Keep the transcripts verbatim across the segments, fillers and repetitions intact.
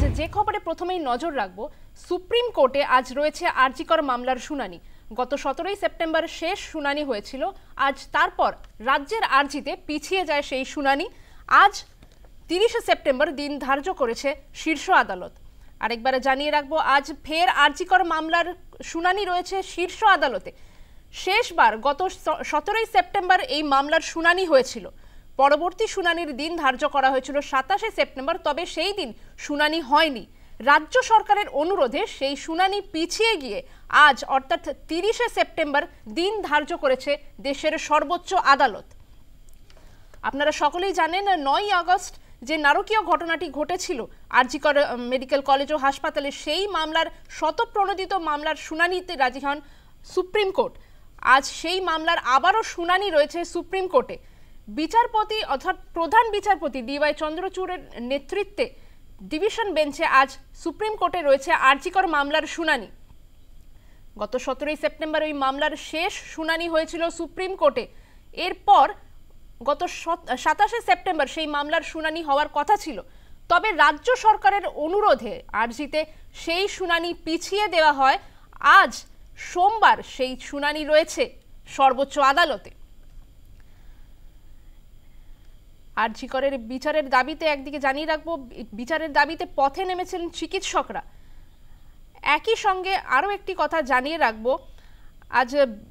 যে খবরে প্রথমেই নজর রাখবো, সুপ্রিম কোর্টে আজ রয়েছে আরজি কর মামলার শুনানি। গত সতেরোই সেপ্টেম্বর শেষ শুনানি হয়েছিল। আজ তারপর রাজ্যের আর্জিতে পিছিয়ে যায় সেই শুনানি। আজ তিরিশে সেপ্টেম্বর দিন ধার্য করেছে শীর্ষ আদালত। আরেকবার জানিয়ে রাখবো, আজ ফের আরজি কর মামলার শুনানি রয়েছে শীর্ষ আদালতে। শেষবার গত সতেরোই সেপ্টেম্বর এই মামলার শুনানি হয়েছিল। পরবর্তী শুনানির দিন ধার্য করা হয়েছিল সাতাশে সেপ্টেম্বর, তবে সেই দিন শুনানি হয়নি। রাজ্য সরকারের অনুরোধে সেই শুনানি পিছিয়ে গিয়ে আজ অর্থাৎ তিরিশে সেপ্টেম্বর দিন ধার্য করেছে দেশের সর্বোচ্চ আদালত। আপনারা সকলেই জানেন, নয়ই আগস্ট যে নারকীয় ঘটনাটি ঘটেছিল আরজি কর মেডিকেল কলেজ ও হাসপাতালে, সেই মামলার শতপ্রণোদিত মামলার শুনানিতে রাজি হন সুপ্রিম কোর্ট। আজ সেই মামলার আবারও শুনানি রয়েছে সুপ্রিম কোর্টে। বিচারপতি অর্থাৎ প্রধান বিচারপতি ডি ওয়াই চন্দ্রচূড়ের নেতৃত্বে ডিভিশন বেঞ্চে আজ সুপ্রিম কোর্টে রয়েছে আরজি কর মামলার শুনানি। গত সতেরোই সেপ্টেম্বর ওই মামলার শেষ শুনানি হয়েছিল সুপ্রিম কোর্টে। এরপর গত সাতাশে সেপ্টেম্বর সেই মামলার শুনানি হওয়ার কথা ছিল, তবে রাজ্য সরকারের অনুরোধে আরজিতে সেই শুনানি পিছিয়ে দেওয়া হয়। আজ সোমবার সেই শুনানি রয়েছে সর্বোচ্চ আদালতে। আরজি করের বিচারের দাবিতে একদিকে জানিয়ে রাখবো, বিচারের দাবিতে পথে নেমেছেন চিকিৎসকরা। একই সঙ্গে আরও একটি কথা জানিয়ে রাখবো, আজ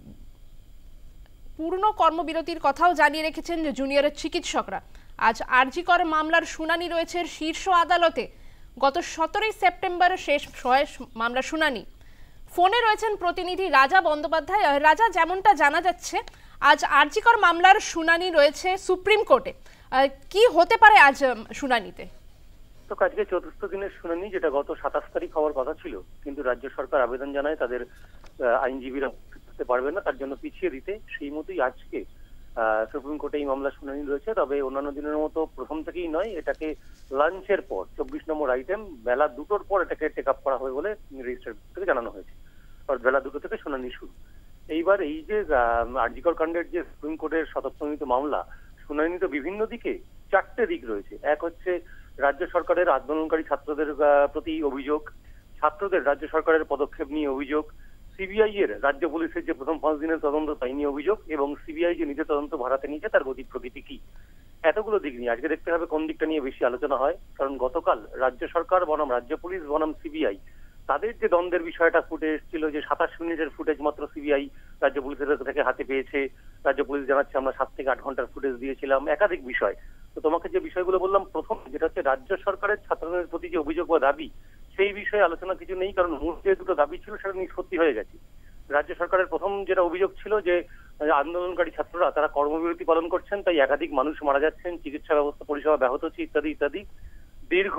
পূর্ণ কর্মবিরতির কথাও জানিয়ে রেখেছেন জুনিয়র চিকিৎসকরা। আজ আরজি কর মামলার শুনানি রয়েছে শীর্ষ আদালতে। গত সতেরোই সেপ্টেম্বর শেষ হয় মামলার শুনানি। ফোনে রয়েছেন প্রতিনিধি রাজা বন্দ্যোপাধ্যায়। রাজা, যেমনটা জানা যাচ্ছে, আজ আরজি কর মামলার শুনানি রয়েছে সুপ্রিম কোর্টে। কি হতে পারে আজ শুনানিতে? তো আজকে চতুর্থ দিনের শুনানি, যেটা গত সাতাশ তারিখ হওয়ার কথা ছিল, কিন্তু রাজ্য সরকার আবেদন জানায় তাদের আইনজীবীরা করতে পারবে না, তার জন্য পিছিয়ে দিতে। সেই মতোই আজকে সুপ্রিম কোর্টে এই মামলা শুনানি রয়েছে। তবে অন্যান্য দিনের মতো প্রথম থেকেই নয়, এটাকে লাঞ্চের পর চব্বিশ নম্বর আইটেম বেলা দুটোর পর এটাকে টেক আপ করা হবে বলে রেজিস্ট্রার থেকে জানানো হয়েছে। বেলা দুটো থেকে শুনানি শুরু। এইবার এই যে আরজি কর কাণ্ডের যে সুপ্রিম কোর্টের শতপ্রণোদিত মামলা, শুনানি তো বিভিন্ন দিকে, চারটে দিক রয়েছে। এক হচ্ছে রাজ্য সরকারের আন্দোলনকারী ছাত্রদের প্রতি অভিযোগ, ছাত্রদের রাজ্য সরকারের পদক্ষেপ নিয়ে অভিযোগ, সিবিআই এর রাজ্য পুলিশের যে প্রথম পাঁচ দিনের তদন্ত তাই নিয়ে অভিযোগ, এবং সিবিআই যে নিজের তদন্ত ভাড়াতে নিয়েছে তার গতি প্রকৃতি কি। এতগুলো দিক নিয়ে আজকে দেখতে হবে কোন দিকটা নিয়ে বেশি আলোচনা হয়। কারণ গতকাল রাজ্য সরকার বনাম রাজ্য পুলিশ বনাম সিবিআই তাদের যে দ্বন্দ্বের বিষয়টা ফুটে এসেছিল, যে সাতাশ মিনিটের ফুটেজ মাত্র সিবিআই রাজ্য পুলিশের থেকে হাতে পেয়েছে, রাজ্য পুলিশ জানাচ্ছে আমরা সাত থেকে আট ঘন্টার ফুটেজ দিয়েছিলাম, একাধিক বিষয়। তো তোমাকে যে বিষয়গুলো বললাম, প্রথম যেটা হচ্ছে রাজ্য সরকারের ছাত্রদের প্রতি যে অভিযোগ বা দাবি, সেই বিষয়ে আলোচনা কিছু নেই, কারণ মূল যে দুটো দাবি ছিল সেটা নিষ্পত্তি হয়ে গেছে। রাজ্য সরকারের প্রথম যেটা অভিযোগ ছিল যে আন্দোলনকারী ছাত্ররা তারা কর্মবিরতি পালন করছেন, তাই একাধিক মানুষ মারা যাচ্ছেন, চিকিৎসা ব্যবস্থা পরিষেবা ব্যাহত হচ্ছে, ইত্যাদি ইত্যাদি। দীর্ঘ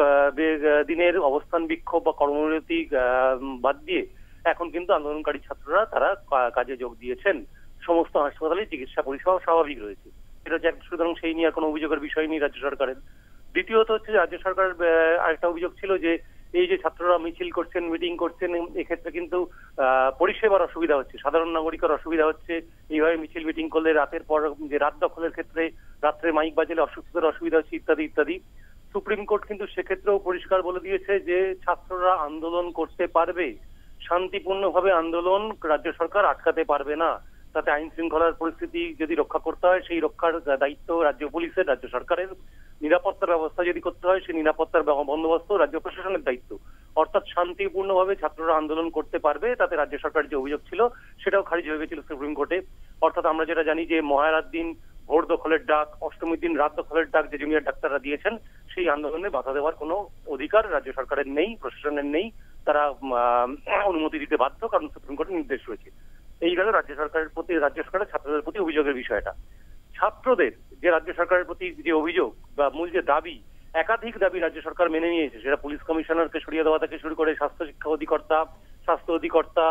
দিনের অবস্থান বিক্ষোভ বা কর্মবিরতি বাদ দিয়ে এখন কিন্তু আন্দোলনকারী ছাত্ররা তারা কাজে যোগ দিয়েছেন। সমস্ত হাসপাতালে চিকিৎসা পরিষেবা স্বাভাবিক রয়েছে। এটা হচ্ছে, সুতরাং সেই নিয়ে কোনো অভিযোগের বিষয় নেই রাজ্য সরকারের। দ্বিতীয়ত হচ্ছে রাজ্য সরকারের আরেকটা অভিযোগ ছিল যে এই যে ছাত্ররা মিছিল করছেন, মিটিং করছেন, এক্ষেত্রে কিন্তু পরিষেবার অসুবিধা হচ্ছে, সাধারণ নাগরিকের অসুবিধা হচ্ছে। এইভাবে মিছিল মিটিং করলে রাতের পর যে রাত দখলের ক্ষেত্রে রাত্রে মাইক বাজালে অসুস্থতার অসুবিধা হচ্ছে, ইত্যাদি ইত্যাদি। সুপ্রিম কোর্ট কিন্তু সেক্ষেত্রেও পরিষ্কার বলে দিয়েছে যে ছাত্ররা আন্দোলন করতে পারবে, শান্তিপূর্ণভাবে আন্দোলন রাজ্য সরকার আটকাতে পারবে না। তাতে আইন শৃঙ্খলার পরিস্থিতি যদি রক্ষা করতে হয়, সেই রক্ষার দায়িত্ব রাজ্য পুলিশের, রাজ্য সরকারের। নিরাপত্তার ব্যবস্থা যদি করতে হয়, সেই নিরাপত্তার বন্দোবস্ত রাজ্য প্রশাসনের দায়িত্ব। অর্থাৎ শান্তিপূর্ণভাবে ছাত্ররা আন্দোলন করতে পারবে, তাতে রাজ্য সরকারের যে অভিযোগ ছিল সেটাও খারিজ হয়ে গেছিল সুপ্রিম কোর্টে। অর্থাৎ আমরা যেটা জানি যে মহারাত দিন ভোর দখলের ডাক, অষ্টমীর দিন রাত দখলের ডাক যে জুনিয়র ডাক্তাররা দিয়েছেন, সেই আন্দোলনে বাধা দেওয়ার কোনো অধিকার রাজ্য সরকারের নেই, প্রশাসনের নেই। তারা অনুমতি দিতে বাধ্য, কারণ সুপ্রিম কোর্টের নির্দেশ রয়েছে। এই গেল রাজ্য সরকারের প্রতি, রাজ্য সরকারের ছাত্রদের প্রতি অভিযোগের বিষয়টা। ছাত্রদের যে রাজ্য সরকারের প্রতি যে অভিযোগ বা মূল যে দাবি, একাধিক দাবি রাজ্য সরকার মেনে নিয়েছে। সেটা পুলিশ কমিশনারকে সরিয়ে দেওয়া থেকে শুরু করে স্বাস্থ্য শিক্ষা অধিকর্তা, স্বাস্থ্য অধিকর্তা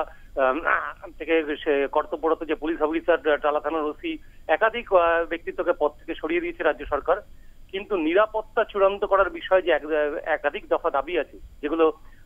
থেকে কর্তব্যরত যে পুলিশ অফিসার, টালা থানার ওসি, একাধিক ব্যক্তিত্বকে পদ থেকে সরিয়ে দিয়েছে রাজ্য সরকার। কিন্তু নিরাপত্তা চূড়ান্ত করার বিষয়ে যে একাধিক দফা দাবি আছে, যেগুলো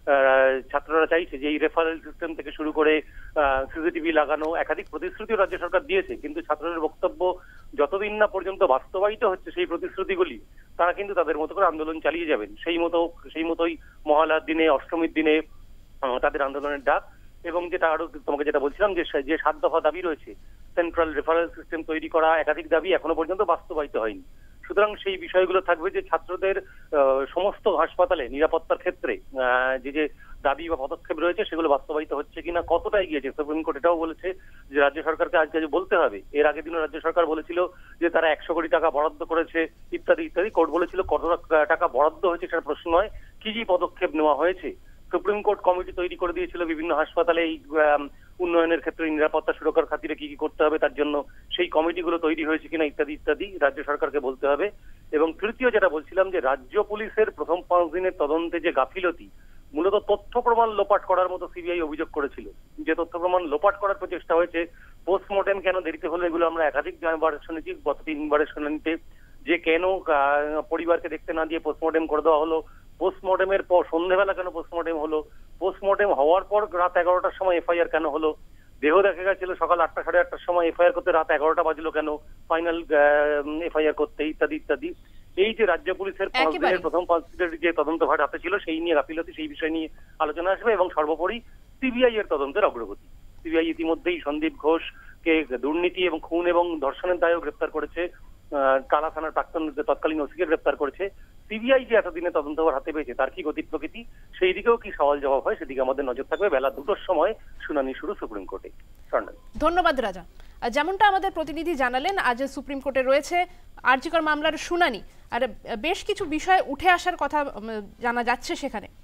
ছাত্ররা চাইছে যে এই রেফারেল সিস্টেম থেকে শুরু করে সিসিটিভি লাগানো একাধিক প্রতিশ্রুতিও রাজ্য সরকার দিয়েছে, কিন্তু ছাত্রদের বক্তব্য যতদিন না পর্যন্ত বাস্তবায়িত হচ্ছে সেই প্রতিশ্রুতিগুলি, তারা কিন্তু তাদের মতো করে আন্দোলন চালিয়ে যাবেন। সেই মতো সেই মতোই মহালয়ার দিনে, অষ্টমীর দিনে তাদের আন্দোলনের ডাক। এবং যেটা আরো তোমাকে যেটা বলছিলাম যে যে সাত দফা দাবি রয়েছে, সেন্ট্রাল রেফারেল সিস্টেম তৈরি করা, একাধিক দাবি এখনো পর্যন্ত বাস্তবায়িত হয়নি। সুতরাং সেই বিষয়গুলো থাকবে যে ছাত্রদের সমস্ত হাসপাতালে নিরাপত্তার ক্ষেত্রে যে যে দাবি বা পদক্ষেপ রয়েছে সেগুলো বাস্তবায়িত হচ্ছে কিনা, কতটা এগিয়েছে। সুপ্রিম কোর্ট এটাও বলেছে যে রাজ্য সরকারকে আজকে বলতে হবে। এর আগের দিনও রাজ্য সরকার বলেছিল যে তারা একশো কোটি টাকা বরাদ্দ করেছে ইত্যাদি ইত্যাদি। কোর্ট বলেছিল কত টাকা বরাদ্দ হয়েছে সেটা প্রশ্ন নয়, কি কি পদক্ষেপ নেওয়া হয়েছে। সুপ্রিম কোর্ট কমিটি তৈরি করে দিয়েছিল বিভিন্ন হাসপাতালে এই উন্নয়নের ক্ষেত্রে নিরাপত্তা সুরক্ষার খাতিরে কি কি করতে হবে তার জন্য, সেই কমিটিগুলো তৈরি হয়েছে কিনা ইত্যাদি ইত্যাদি রাজ্য সরকারকে বলতে হবে। এবং তৃতীয় যেটা বলছিলাম যে রাজ্য পুলিশের প্রথম পাঁচ দিনের তদন্তে যে গাফিলতি, মূলত তথ্য প্রমাণ লোপাট করার মতো সিবিআই অভিযোগ করেছিল। যে তথ্য প্রমাণ লোপাট করার প্রচেষ্টা হয়েছে, পোস্টমর্টেম কেন দেরিতে হলো, এগুলো আমরা একাধিকবার শুনেছি গত তিনবারের শুনানিতে, যে কেন পরিবারকে দেখতে না দিয়ে পোস্টমর্টেম করে দেওয়া হলো, পোস্টমর্টেমের পর সন্ধ্যেবেলা কেন পোস্টমর্টেম হলো, পোস্টমর্টেম হওয়ার পর রাত এগারোটার সময় এফআইআর কেন হলো, দেহ দেখা গেছিল সকাল আটটা সাড়ে আটটার সময়, এফআইআর করতে রাত এগারোটা বাজলো কেন ফাইনাল এফআইআর করতে, ইত্যাদি ইত্যাদি। এই যে রাজ্য পুলিশের পাঁচ দিনের প্রথম পাঁচ দিনের যে তদন্তভার হাতে ছিল সেই নিয়ে গাফিলতি, সেই বিষয় নিয়ে আলোচনা আসবে। এবং সর্বোপরি সিবিআই এর তদন্তের অগ্রগতি। সিবিআই ইতিমধ্যেই সন্দীপ ঘোষকে দুর্নীতি এবং খুন এবং ধর্ষণের দায়েও গ্রেপ্তার করেছে, কালা থানার প্রাক্তন তৎকালীন ওসিকে গ্রেপ্তার করেছে। সিবিআই যে এতদিনে তদন্তভার হাতে পেয়েছে তার কি গতি প্রকৃতি, সেই দিকেও কি সওয়াল জবাব হয়, সেদিকে আমাদের নজর থাকবে। বেলা দুটোর সময় শুনানি শুরু সুপ্রিম কোর্টে। ধন্যবাদ রাজা। যেমনটা আমাদের প্রতিনিধি জানালেন, আজ সুপ্রিম কোর্টে রয়েছে আরজিকর মামলার শুনানি, আর বেশ কিছু বিষয় উঠে আসার কথা জানা যাচ্ছে সেখানে।